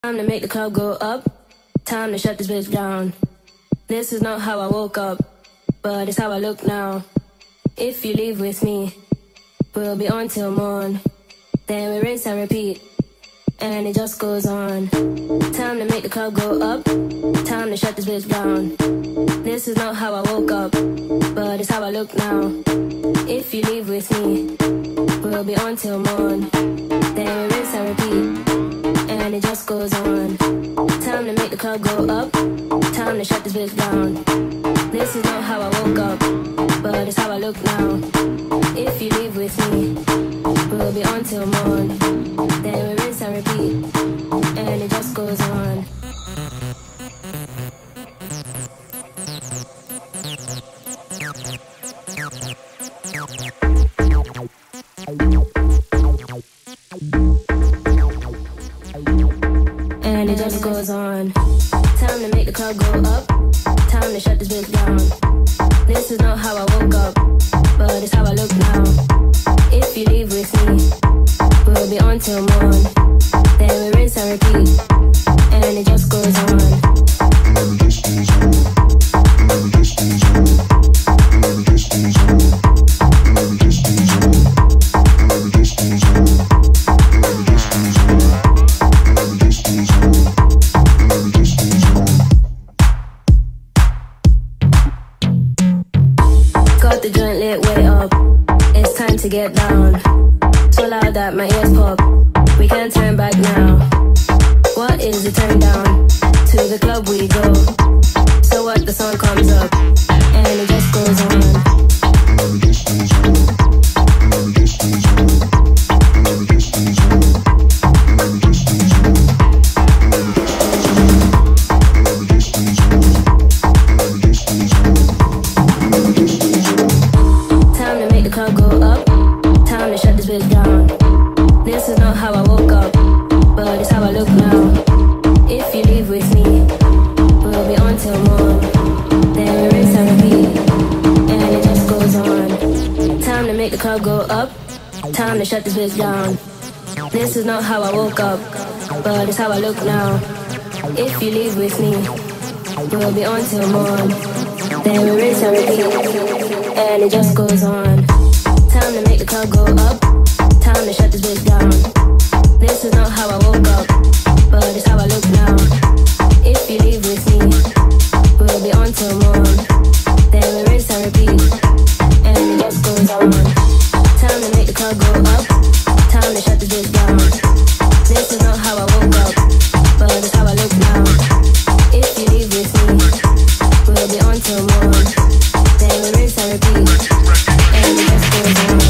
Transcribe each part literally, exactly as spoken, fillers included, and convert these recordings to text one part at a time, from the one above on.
Time to make the club go up. Time to shut this bitch down. This is not how I woke up, but it's how I look now. If you leave with me, we'll be on till morn. Then we rinse and repeat, and it just goes on. Time to make the club go up. Time to shut this bitch down. This is not how I woke up, but it's how I look now. If you leave with me, we'll be on till morn. Then we rinse and repeat, and it just goes on. Time to make the club go up. Time to shut this bitch down. This is not how I woke up, but it's how I look now. If you leave with me, we'll be on till morn. Then we rinse and repeat, and it just goes on. And it just goes on. Time to make the club go up. Time to shut this bitch down. This is not how I woke up, but it's how I look now. If you leave with me, we'll be on till morn. Then we rinse and repeat, and it just goes on. And it just goes on. And it just goes on. And it just goes on. And it just goes on. And it just goes on. And it just goes on. And it just goes on. And it just goes on. Got the joint lit way up. It's time to get down. So loud that my ears pop. We can't turn back now. What is the turn down? To the club we go. So what, the song comes up, and it just goes on. And it just goes on. And it just goes on. And it just goes on. And it just goes on. And it just goes on. And it just goes on. And it just goes on. And it just goes on. Time to make the club go up. Time to shut this bitch down. This is not how I woke up, but it's how I look now. If you leave with me, we'll be on till morn. Then we rinse and repeat, and it just goes on. Time to make the club go up. Time to shut this bitch down. This is not how I woke up, but it's how I look now. If you leave with me, we'll be on till morn. Then we rinse and repeat, and it just goes on. Time to make the club go up. Time to shut this bitch down. This is not how I woke up, but it's how I look now. If you leave with me, we'll be on till morn. Then we rinse and repeat, and it just goes on. Time to make the club go up. Time to shut this bitch down. This is not how I woke up, but it's how I look now. If you leave with me, we'll be on till morn. Then we rinse and repeat, and it just goes on.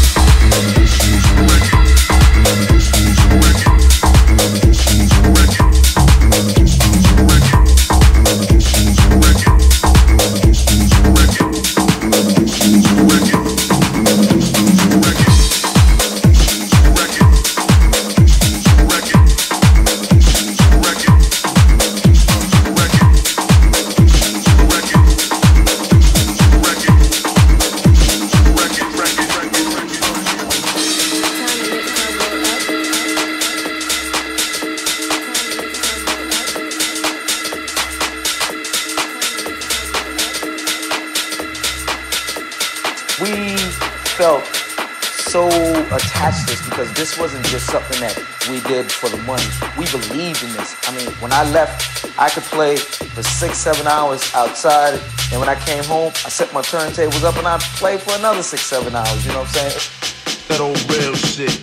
Attached this because this wasn't just something that we did for the money. We believed in this. I mean, when I left, I could play for six, seven hours outside, and when I came home, I set my turntables up and I played for another six, seven hours. You know what I'm saying? That old real shit.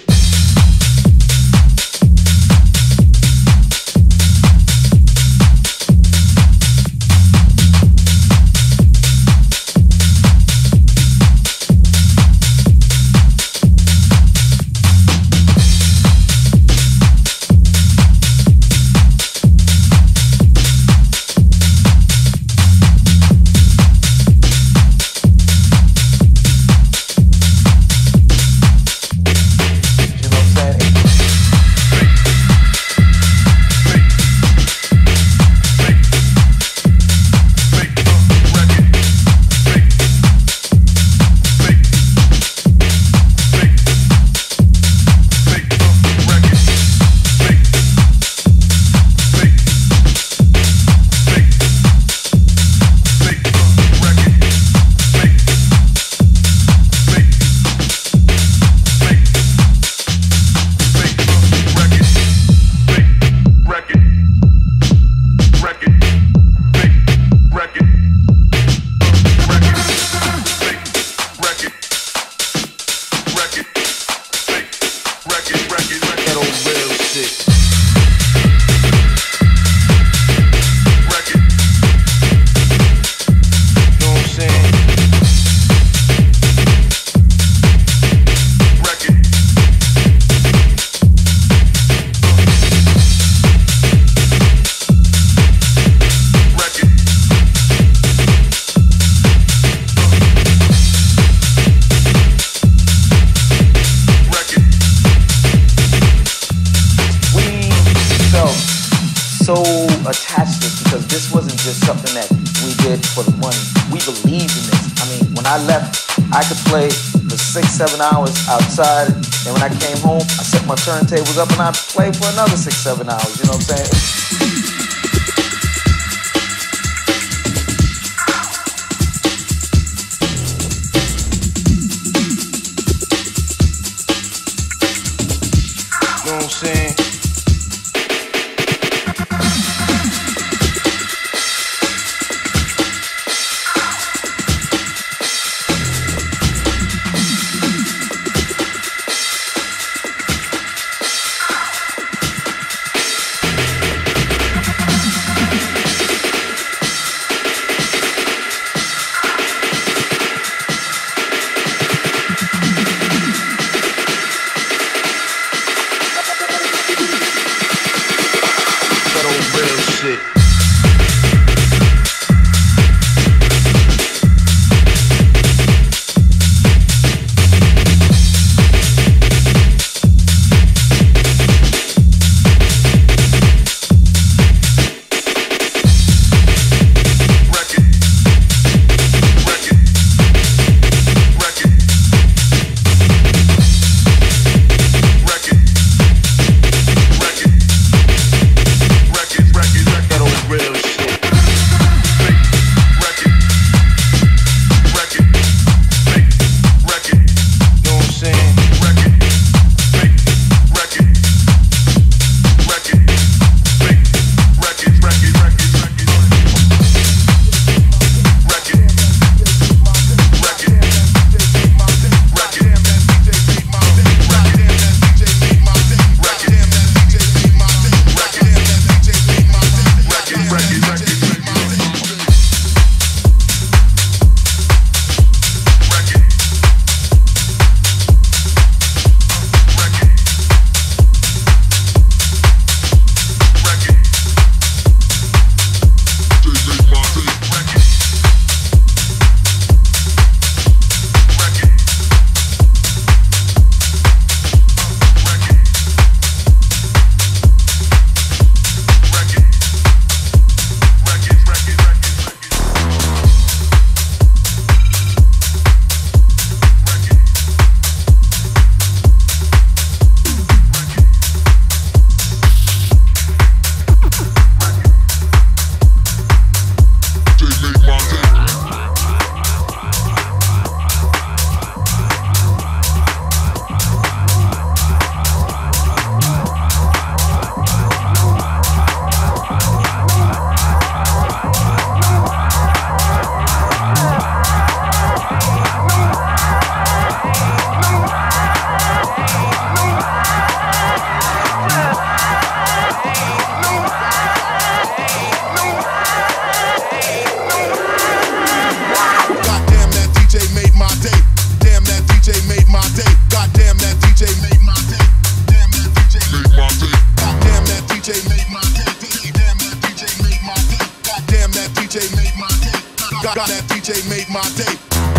so attached to it because this wasn't just something that we did for the money. We believed in this. I mean, when I left, I could play for six, seven hours outside, and when I came home, I set my turntables up and I played for another six, seven hours. You know what I'm saying? God, that D J made my day.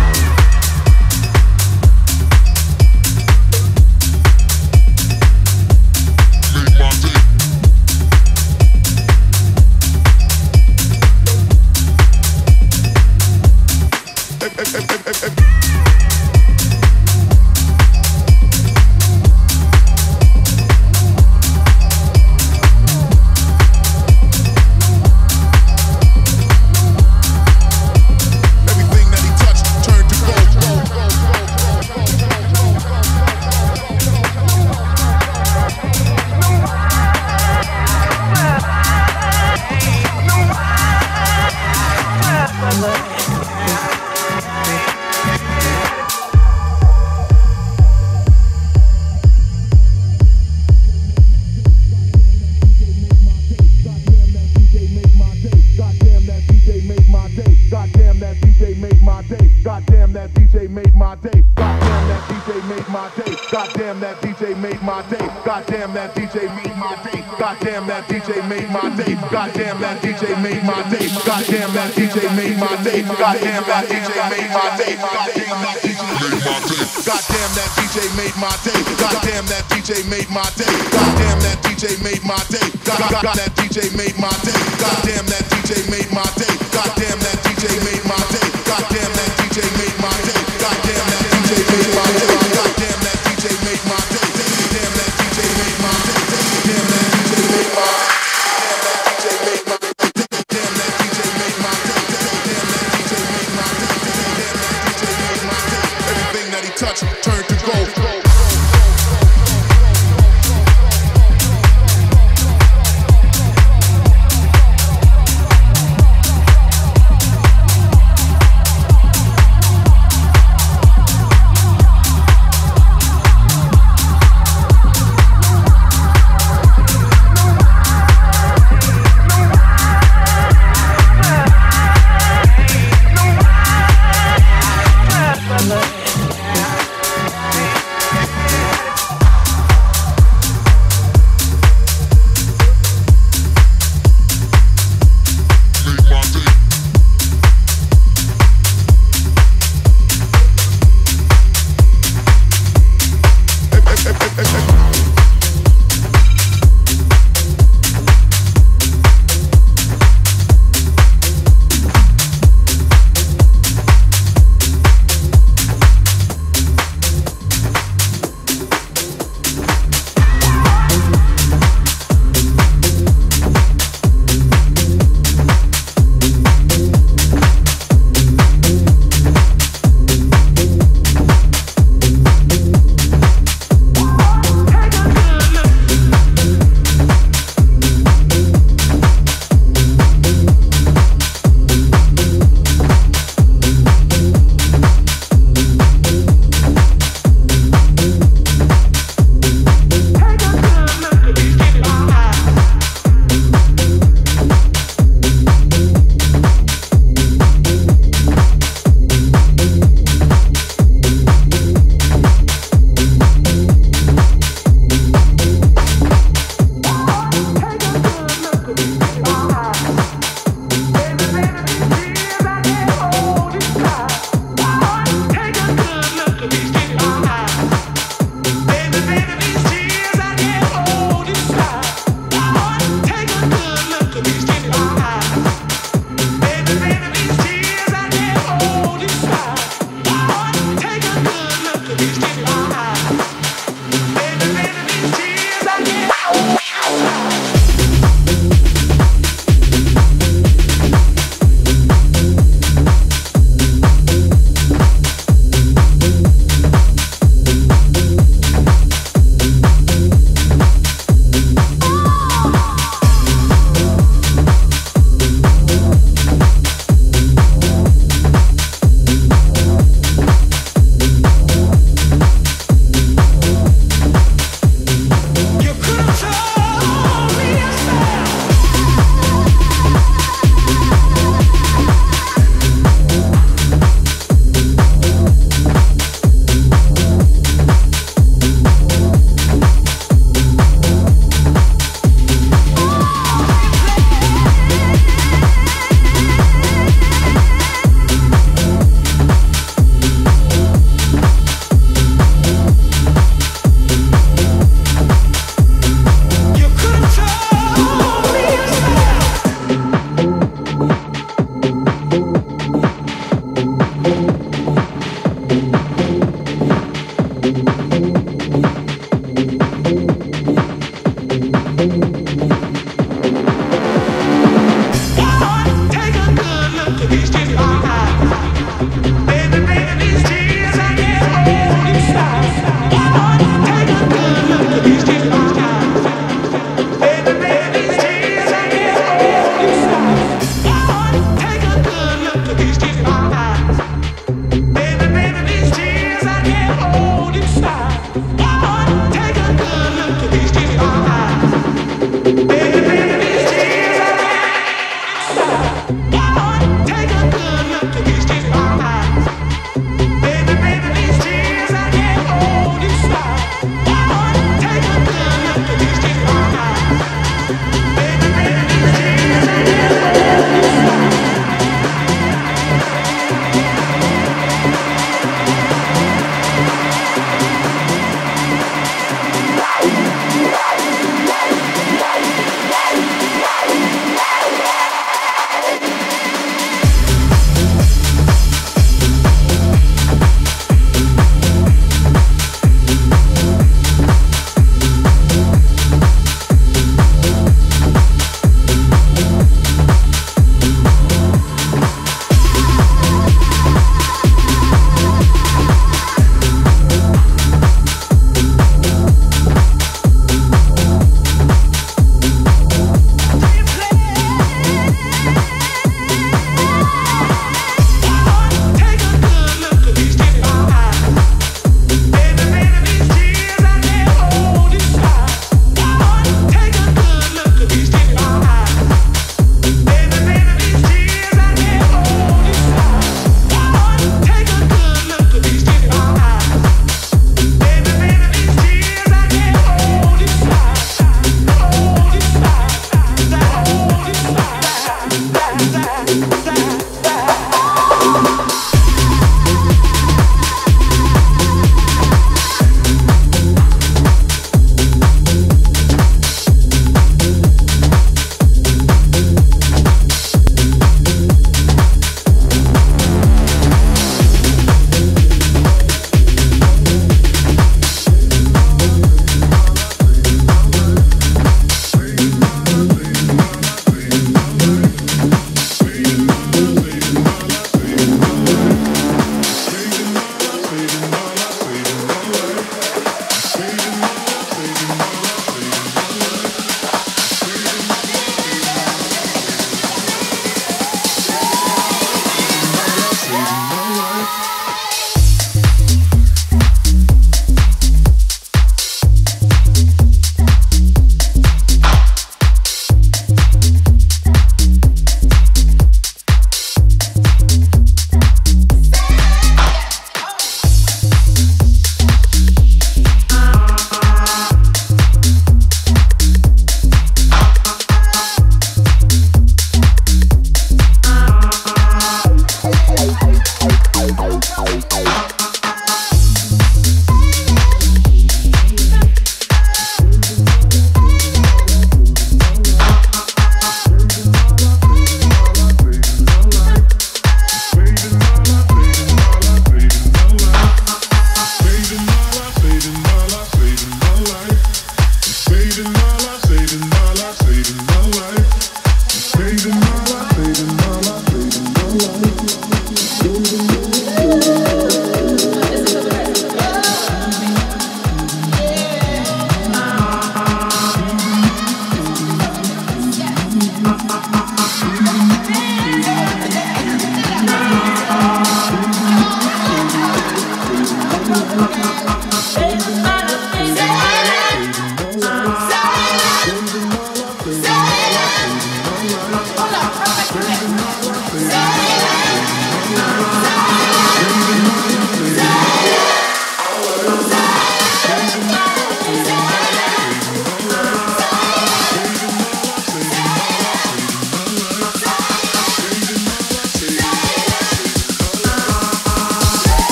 Goddamn, that D J made my day. Goddamn, that D J made my day. Goddamn, that D J made my day. Goddamn, that D J made my day. Goddamn, that D J made my day. Goddamn, that D J made my day. Goddamn, that D J made my day. Goddamn, that D J made my day. Goddamn, that D J made my day. Goddamn, that D J made my day. Goddamn, that D J made my day. Goddamn, that D J made my day. Goddamn,